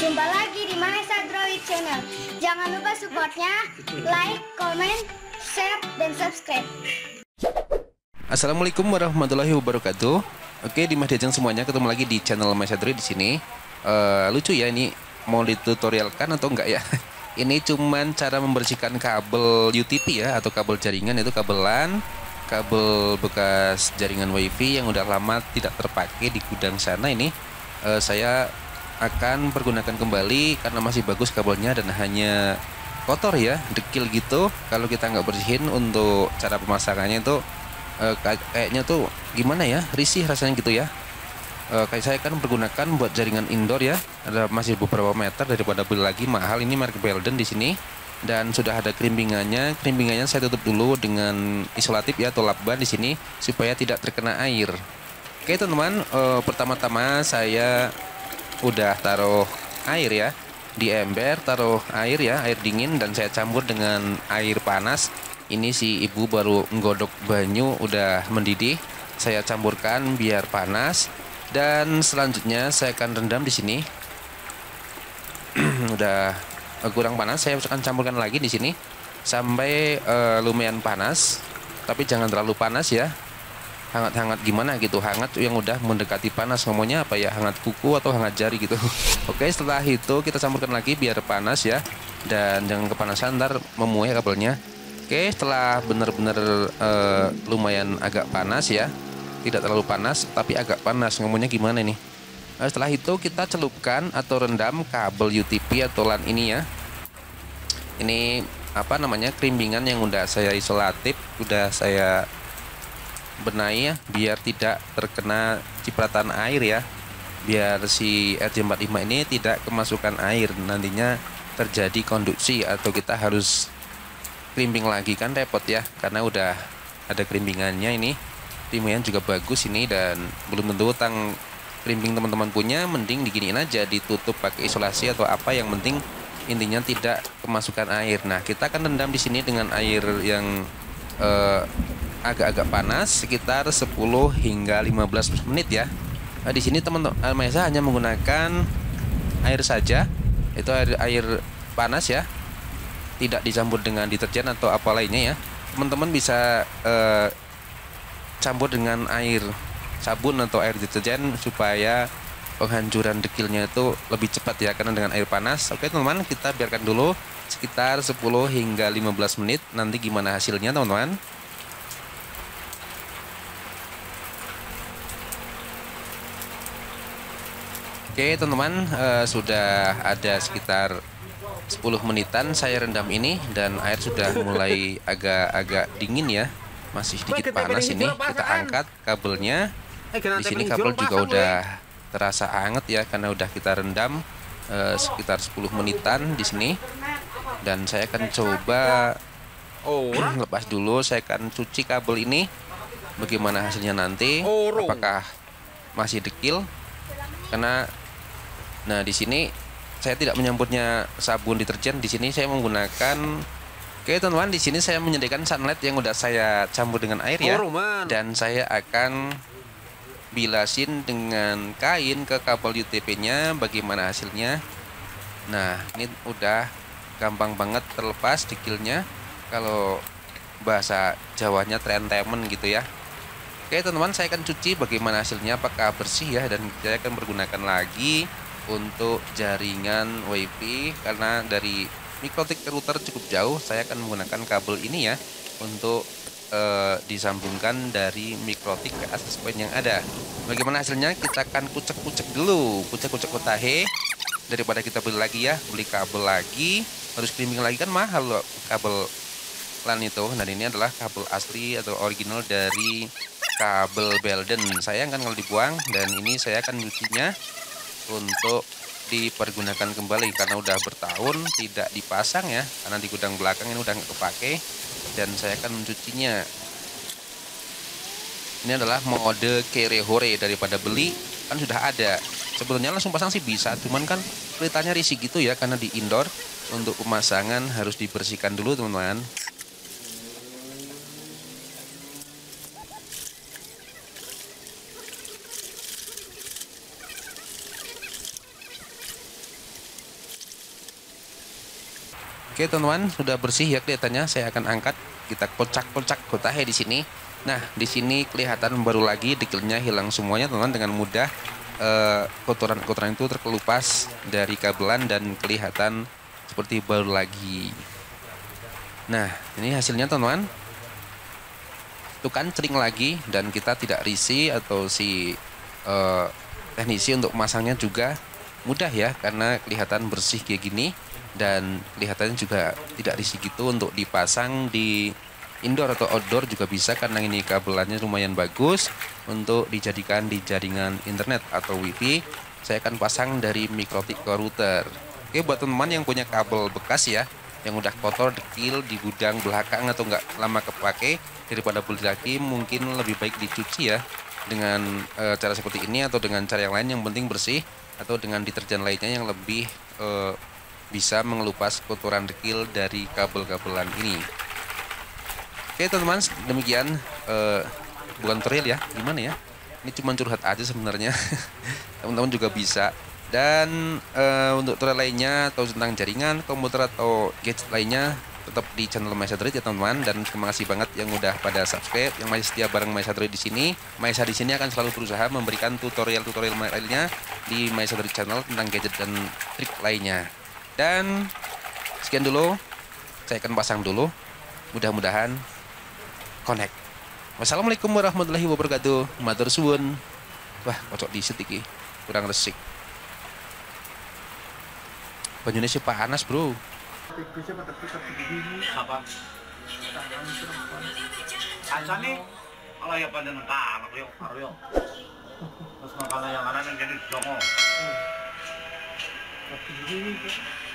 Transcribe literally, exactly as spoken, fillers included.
Jumpa lagi di Mahesa Droid Channel. Jangan lupa supportnya, like, comment, share, dan subscribe. Assalamualaikum warahmatullahi wabarakatuh. Oke, di Mahdiajeng semuanya, ketemu lagi di channel Mahesa Droid di sini. Uh, lucu ya, ini mau ditutorialkan atau enggak ya? Ini cuman cara membersihkan kabel U T P ya, atau kabel jaringan, itu kabel LAN, kabel bekas jaringan WiFi yang udah lama tidak terpakai di gudang sana. Ini uh, saya akan pergunakan kembali karena masih bagus kabelnya dan hanya kotor ya, dekil gitu. Kalau kita nggak bersihin, untuk cara pemasangannya itu uh, kayaknya tuh gimana ya, risih rasanya gitu ya. Uh, kayak saya kan menggunakan buat jaringan indoor ya, ada masih beberapa meter daripada beli lagi mahal. Ini merek Belden di sini, dan sudah ada kerimbingannya. Kerimbingannya saya tutup dulu dengan isolatif ya, atau lakban di sini supaya tidak terkena air. Oke teman-teman, uh, pertama-tama saya udah taruh air ya di ember, taruh air ya, air dingin, dan saya campur dengan air panas. Ini si ibu baru nggodok banyu, udah mendidih. Saya campurkan biar panas, dan selanjutnya saya akan rendam di sini. Udah kurang panas, saya akan campurkan lagi di sini sampai uh, lumayan panas, tapi jangan terlalu panas ya. Hangat-hangat gimana gitu, hangat yang udah mendekati panas, ngomongnya apa ya, hangat kuku atau hangat jari gitu. Oke, setelah itu kita campurkan lagi biar panas ya, dan jangan kepanasan, ntar memuai kabelnya. Oke, setelah bener-bener uh, lumayan agak panas ya, tidak terlalu panas tapi agak panas, ngomongnya gimana nih. Nah, setelah itu kita celupkan atau rendam kabel U T P atau LAN ini ya. Ini apa namanya, kerimbingan yang udah saya isolatif, udah saya benahi ya, biar tidak terkena cipratan air ya, biar si R J empat puluh lima ini tidak kemasukan air, nantinya terjadi konduksi atau kita harus kerimbing lagi, kan repot ya, karena udah ada kerimbingannya. Ini kerimbingan juga bagus ini, dan belum tentu utang kerimbing teman-teman punya, mending diginiin aja, ditutup pakai isolasi atau apa, yang penting intinya tidak kemasukan air. Nah, kita akan rendam di sini dengan air yang eh, agak-agak panas, sekitar sepuluh hingga lima belas menit ya. Nah, di sini teman-teman Mahesa hanya menggunakan air saja, itu air air panas ya, tidak dicampur dengan deterjen atau apa lainnya ya. Teman-teman bisa eh, campur dengan air sabun atau air deterjen supaya penghancuran dekilnya itu lebih cepat ya, karena dengan air panas. Oke teman-teman, kita biarkan dulu sekitar sepuluh hingga lima belas menit, nanti gimana hasilnya teman-teman. Oke teman-teman, uh, sudah ada sekitar sepuluh menitan saya rendam ini, dan air sudah mulai agak-agak dingin ya, masih sedikit panas. Ini kita angkat kabelnya. Di sini kabel juga udah terasa hangat ya, karena udah kita rendam uh, sekitar sepuluh menitan di sini. Dan saya akan coba lepas dulu, saya akan cuci kabel ini, bagaimana hasilnya nanti, apakah masih dekil. Karena nah di sini saya tidak menyampurnya sabun deterjen, di sini saya menggunakan, oke teman-teman, di sini saya menyediakan sunlight yang udah saya campur dengan air ya, dan saya akan bilasin dengan kain ke kabel U T P-nya, bagaimana hasilnya. Nah, ini udah gampang banget terlepas dekilnya, kalau bahasa Jawanya trentemen gitu ya. Oke teman-teman, saya akan cuci bagaimana hasilnya, apakah bersih ya, dan saya akan menggunakan lagi untuk jaringan WiFi, karena dari mikrotik ke router cukup jauh. Saya akan menggunakan kabel ini ya untuk eh, disambungkan dari mikrotik ke access point yang ada. Bagaimana hasilnya, kita akan kucek-kucek dulu, kucek-kucek kotahe, daripada kita beli lagi ya, beli kabel lagi harus kerimbing lagi, kan mahal loh kabel LAN itu. Nah, ini adalah kabel asli atau original dari kabel Belden. Sayang kan kalau dibuang, dan ini saya akan nyucinya untuk dipergunakan kembali, karena udah bertahun tidak dipasang ya, karena di gudang belakang ini udah nggak kepake, dan saya akan mencucinya. Ini adalah mode kere hore, daripada beli kan sudah ada. Sebetulnya langsung pasang sih bisa, cuman kan kelihatannya risih gitu ya, karena di indoor. Untuk pemasangan harus dibersihkan dulu teman-teman. Oke teman-teman, sudah bersih ya kelihatannya. Saya akan angkat, kita kocak-kocak kotahe di sini. Nah, di sini kelihatan baru lagi, dekilnya hilang semuanya teman-teman dengan mudah. Kotoran-kotoran itu terkelupas dari kabelan dan kelihatan seperti baru lagi. Nah, ini hasilnya teman-teman. Itu kan cering lagi dan kita tidak risih, atau si uh, teknisi untuk memasangnya juga mudah ya, karena kelihatan bersih kayak gini dan kelihatannya juga tidak risih gitu. Untuk dipasang di indoor atau outdoor juga bisa, karena ini kabelannya lumayan bagus untuk dijadikan di jaringan internet atau wifi. Saya akan pasang dari mikrotik ke router. Oke, buat teman-teman yang punya kabel bekas ya, yang udah kotor, dekil di gudang belakang atau nggak lama kepake, daripada beli lagi, mungkin lebih baik dicuci ya dengan e, cara seperti ini, atau dengan cara yang lain yang penting bersih, atau dengan deterjen lainnya yang lebih e, bisa mengelupas kotoran dekil dari kabel-kabelan ini. Oke teman-teman, demikian e, bukan tutorial ya, gimana ya, ini cuma curhat aja sebenarnya. Teman-teman juga bisa. Dan e, untuk tutorial lainnya atau tentang jaringan komputer atau gadget lainnya, tetap di channel Maesa Droid ya teman-teman. Dan terima kasih banget yang udah pada subscribe, yang masih setia bareng Maesa Droid di sini. Maesa di sini akan selalu berusaha memberikan tutorial-tutorial lainnya di Maesa Droid channel tentang gadget dan trik lainnya. Dan sekian dulu, saya akan pasang dulu. Mudah-mudahan connect. Wassalamualaikum warahmatullahi wabarakatuh. Matur suwun. Wah, kocok disit iki, kurang resik. Bajunya sih panas bro. Apa? Asa nih, kalau ya pada nentang, Aryo, Aryo. Terus makanan yang kanan yang jadi jongo.